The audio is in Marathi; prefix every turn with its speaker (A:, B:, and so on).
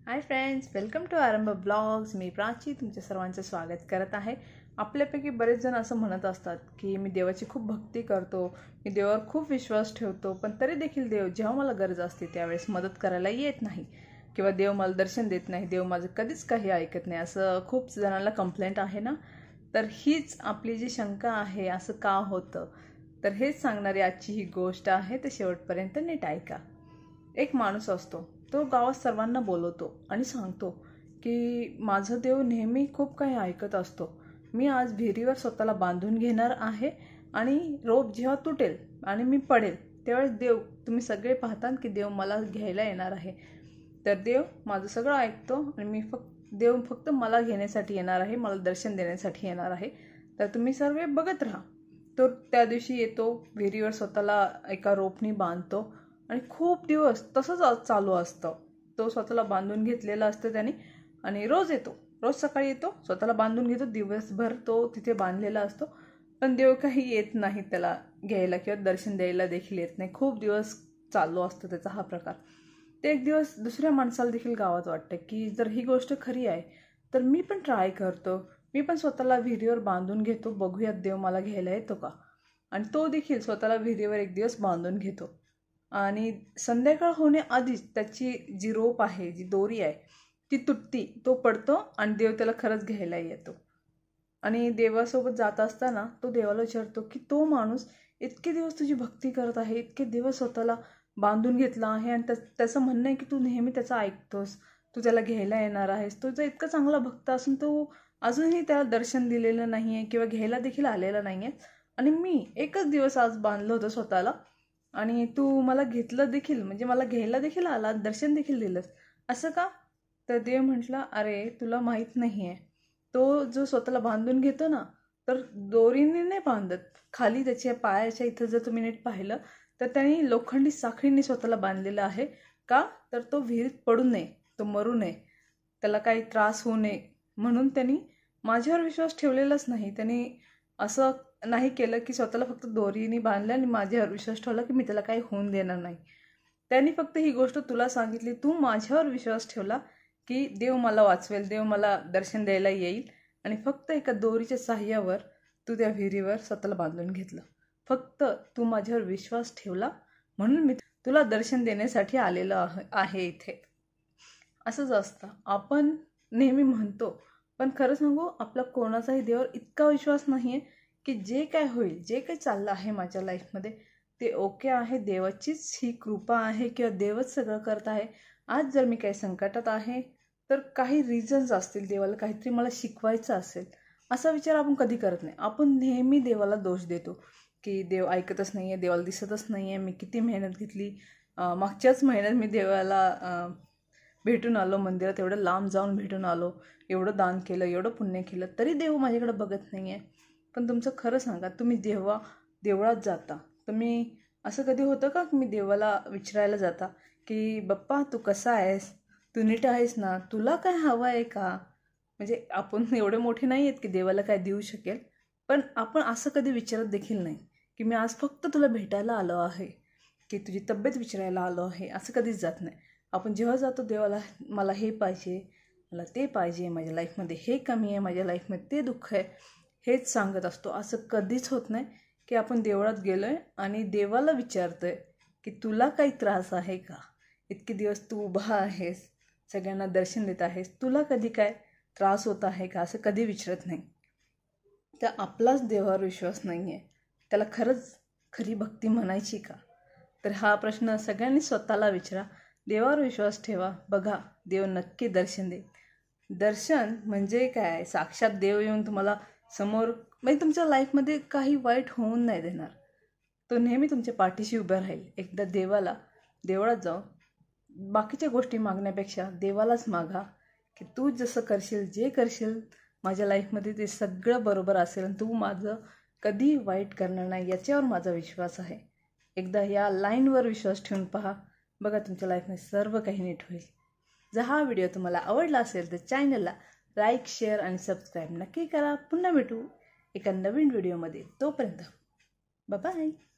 A: High friends, welcome to Arambh blogs. मी प्राची तुमच्या सर्वांचं स्वागत करत आहे। आपल्यापैकी बरेच जण असं म्हणत असतात की मी देवाची खूप भक्ती करतो, मी देवावर खूप विश्वास ठेवतो, पण तरी देखील देव जेव्हा मला गरज असते त्यावेळेस मदत करायला येत नाही किंवा देव मला दर्शन देत नाही, देव माझं कधीच काही ऐकत नाही, असं खूप जणांना कंप्लेंट आहे ना। तर हीच आपली जी शंका आहे, असं का होतं, तर हेच सांगणारी आजची ही गोष्ट आहे। तर शेवटपर्यंत नीट ऐका। एक माणूस असतो, तो गावात सर्वांना बोलवतो आणि सांगतो की माझा देव नेहमी खूप काही ऐकत असतो। मी आज विहिरीवर स्वतःला बांधून घेणार आहे आणि रोप जेव्हा तुटेल आणि मी पडेल त्यावेळेस देव, तुम्ही सगळे पाहताल की देव मला घ्यायला येणार आहे। तर देव माझं सगळं ऐकतो आणि देव फक्त मला घेण्यासाठी येणार आहे, मला दर्शन देण्यासाठी येणार आहे। तर तुम्ही सर्व बघत राहा। तो त्या दिवशी येतो, विहिरीवर स्वतःला एका रोपनी बांधतो आणि खूप दिवस तसंच चालू असतं। तो स्वतःला बांधून घेतलेला असतं त्याने आणि रोज येतो, रोज सकाळी येतो, स्वतःला बांधून घेतो, दिवसभर तो तिथे बांधलेला असतो, पण देव काही येत नाही त्याला घ्यायला किंवा दर्शन द्यायला देखील येत नाही। खूप दिवस चालू असतो त्याचा हा प्रकार। ते एक दिवस दुसऱ्या माणसाला देखील गावात वाटतं की जर ही गोष्ट खरी आहे तर मी पण ट्राय करतो, मी पण स्वतःला विहिरीवर बांधून घेतो, बघूयात देव मला घ्यायला येतो का। आणि तो देखील स्वतःला विहिरीवर एक दिवस बांधून घेतो आणि संध्याकाळ होण्याआधीच त्याची जी रोप आहे, जी दोरी आहे ती तुटती, तो पडतो आणि देव त्याला खरंच घ्यायला येतो। आणि देवासोबत जात असताना तो देवाला विचारतो की तो माणूस इतके दिवस तुझी भक्ती करत आहे, इतके दिवस स्वतःला बांधून घेतला आहे आणि त्याचं म्हणणं आहे की तू नेहमी त्याचं ऐकतोस, तू त्याला घ्यायला येणार आहेस, तो जर इतका चांगला भक्त असून तो अजूनही त्याला दर्शन दिलेलं नाही आहे किंवा घ्यायला देखील आलेला नाही आहे, आणि मी एकच दिवस आज बांधलं होतं स्वतःला आणि तू मला घेतलं देखील, म्हणजे मला घ्यायला देखील आला, दर्शन देखील दिलंस, असं का। तर देव म्हटला, अरे तुला माहीत नाही आहे, तो जो स्वतःला बांधून घेतो ना, तर दोरीने नाही बांधत, खाली त्याच्या पायाच्या इथं जर तुम्ही नीट पाहिलं तर त्यांनी लोखंडी साखळीने स्वतःला बांधलेलं आहे। का, तर तो विहिरीत पडू नये, तो मरू नये, त्याला काही त्रास होऊ नये, म्हणून त्यांनी माझ्यावर विश्वास ठेवलेलाच नाही। त्यांनी असं नाही केलं की स्वतःला फक्त दोरीने बांधलं आणि माझ्यावर विश्वास ठेवला की मी त्याला काही होऊन देणार नाही। त्यांनी फक्त ही गोष्ट तुला सांगितली, तू माझ्यावर विश्वास ठेवला की देव मला वाचवेल, देव मला दर्शन द्यायला येईल, आणि फक्त एका दोरीच्या साह्यावर तू त्या विहिरीवर स्वतःला बांधून घेतलं। फक्त तू माझ्यावर विश्वास ठेवला म्हणून मी तुला दर्शन देण्यासाठी आलेलो आहे इथे। असंच असतं, आपण नेहमी म्हणतो, पण खरं सांगू, आपला कोणाचाही देवावर इतका विश्वास नाही आहे की जे काय होईल, जे काही चाललं आहे माझ्या लाईफमध्ये ते ओके आहे, देवाचीच ही कृपा आहे किंवा देवच सगळं करत आहे। आज जर मी काही संकटात आहे तर काही रिझन्स असतील, देवाला काहीतरी मला शिकवायचं असेल, असा विचार आपण कधी करत नाही। आपण नेहमी देवाला दोष देतो की देव ऐकतच नाही आहे, देवाला दिसतच नाही आहे, मी किती मेहनत घेतली, मागच्याच महिन्यात मी देवाला भेटून आलो, मंदिरात एवढं लांब जाऊन भेटून आलो, एवढं दान केलं, एवढं पुण्य केलं, तरी देव माझ्याकडे बघत नाही आहे। पण तुमचं खरं सांगा, तुम्ही देवळात जाता, तुम्ही असं कधी होतं का तुम्ही देवाला विचारायला जाता की बाप्पा तू कसा आहेस, तू नीट आहेस ना, तुला काय हवं आहे का। म्हणजे आपण एवढे मोठे नाही आहेत की देवाला काय देऊ शकेल, पण आपण असं कधी विचारत देखील नाही की मी आज फक्त तुला भेटायला आलो आहे, की तुझी तब्येत विचारायला आलो आहे, असं कधीच जात नाही। आपण जेव्हा जातो देवाला, मला हे पाहिजे, मला ते पाहिजे, माझ्या लाईफमध्ये हे कमी आहे, माझ्या लाईफमध्ये ते दुःख आहे, हेच सांगत असतो। असं कधीच होत नाही की आपण देवळात गेलोय आणि देवाला विचारतोय की तुला काही त्रास आहे का, इतके दिवस तू उभा आहेस, सगळ्यांना दर्शन देत आहेस, तुला कधी काय त्रास होत आहे का, असं कधी विचारत नाही। तर आपलाच देवावर विश्वास नाही आहे, त्याला खरंच खरी भक्ती म्हणायची का। तर हा प्रश्न सगळ्यांनी स्वतःला विचारा, देवावर विश्वास ठेवा, बघा देव नक्की दर्शन देईल। दर्शन म्हणजे काय, साक्षात देव येऊन तुम्हाला समोर, म्हणजे तुमच्या लाईफमध्ये काही वाईट होऊन नाही देणार, तो नेहमी तुमच्या पाठीशी उभा राहील। एकदा देवळात जाऊन बाकीच्या गोष्टी मागण्यापेक्षा देवालाच मागा की तू जसं करशील, जे करशील माझ्या लाईफमध्ये ते सगळं बरोबर असेल आणि तू माझं कधी वाईट करणार नाही, याच्यावर माझा विश्वास आहे। एकदा या लाईनवर विश्वास ठेवून पहा, बघा तुमच्या लाईफमध्ये सर्व काही नीट होईल। जर हा व्हिडिओ तुम्हाला आवडला असेल तर चॅनलला लाईक, शेअर आणि सबस्क्राईब नक्की करा। पुन्हा भेटू एका नवीन व्हिडिओमध्ये, तोपर्यंत बाय बाय।